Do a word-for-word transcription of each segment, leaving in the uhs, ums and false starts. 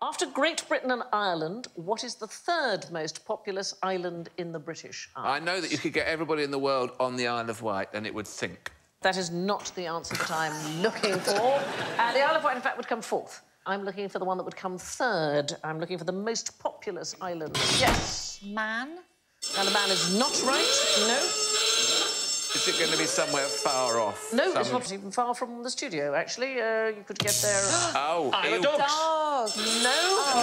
After Great Britain and Ireland, what is the third most populous island in the British Isles? I know that you could get everybody in the world on the Isle of Wight and it would sink. That is not the answer that I'm looking for. Uh, the Isle of Wight, in fact, would come fourth. I'm looking for the one that would come third. I'm looking for the most populous island. Yes. Man? Now, the Man is not right. No. Is it going to be somewhere far off? No, Some... it's not even far from the studio, actually. Uh, you could get there... oh, Isle of Dogs. Dogs. No.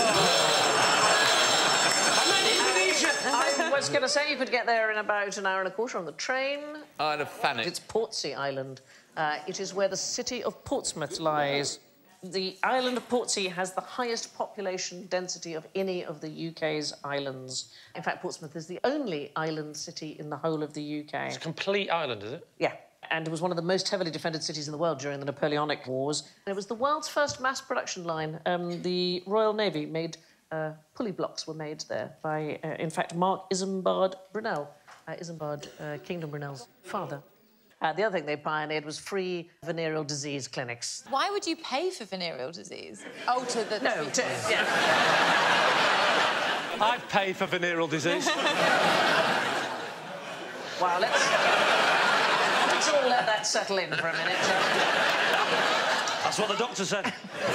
Oh. I'm in Indonesia. I was going to say you could get there in about an hour and a quarter on the train. Isle of Thanet. It's Portsea Island. Uh, it is where the city of Portsmouth lies. The island of Portsea has the highest population density of any of the U K's islands. In fact, Portsmouth is the only island city in the whole of the U K. It's a complete island, is it? Yeah. And it was one of the most heavily defended cities in the world during the Napoleonic Wars. And it was the world's first mass production line. Um, the Royal Navy made... Uh, pulley blocks were made there by, uh, in fact, Mark Isambard Brunel. Uh, Isambard, uh, Kingdom Brunel's father. Uh, the other thing they pioneered was free venereal disease clinics. Why would you pay for venereal disease? Oh, to the... No, to... yeah. I'd pay for venereal disease. Well, let's... let's all let that settle in for a minute. That's what the doctor said.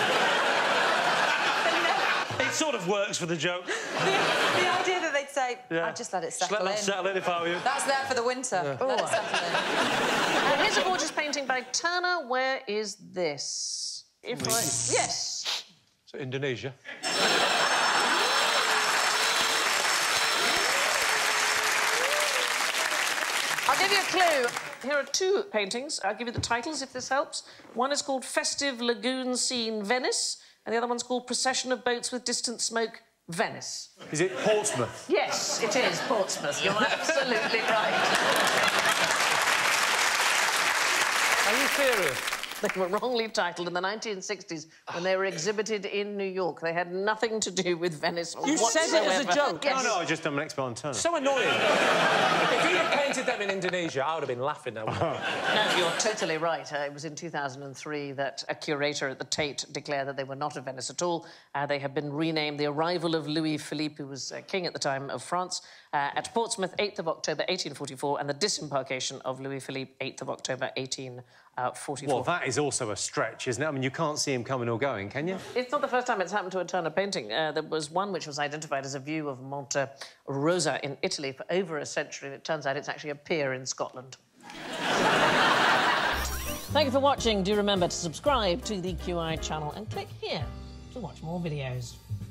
It sort of works for the joke. The, the idea that they'd say, yeah. I'd just let it Just settle let in. that settle in if I were you. That's there for the winter. Yeah. Let it settle in. Uh, here's a gorgeous painting by Turner. Where is this? If I... Yes. So, Indonesia. I'll give you a clue. Here are two paintings. I'll give you the titles, if this helps. One is called Festive Lagoon Scene, Venice, and the other one's called Procession of Boats with Distant Smoke, Venice. Is it Portsmouth? Yes, it is Portsmouth. You're absolutely right. Are you serious? They were wrongly titled in the nineteen sixties when they were exhibited in New York. They had nothing to do with Venice or You whatsoever. said it as a joke? Yes. No, no, I just done an expert on Turner. So annoying. If you'd have painted them in Indonesia, I would have been laughing now. No, you're totally right. Uh, it was in two thousand three that a curator at the Tate declared that they were not of Venice at all. Uh, they have been renamed the arrival of Louis Philippe, who was uh, king at the time of France, uh, at Portsmouth, eighth of October, eighteen forty-four, and the disembarkation of Louis Philippe, eighth of October, eighteen forty-four. Well, that is also a stretch, isn't it? I mean, you can't see him coming or going, can you? It's not the first time it's happened to a Turner painting. Uh, there was one which was identified as a view of Monte Rosa in Italy for over a century, and it turns out it's actually a pier in Scotland. Thank you for watching. Do remember to subscribe to the Q I channel and click here to watch more videos.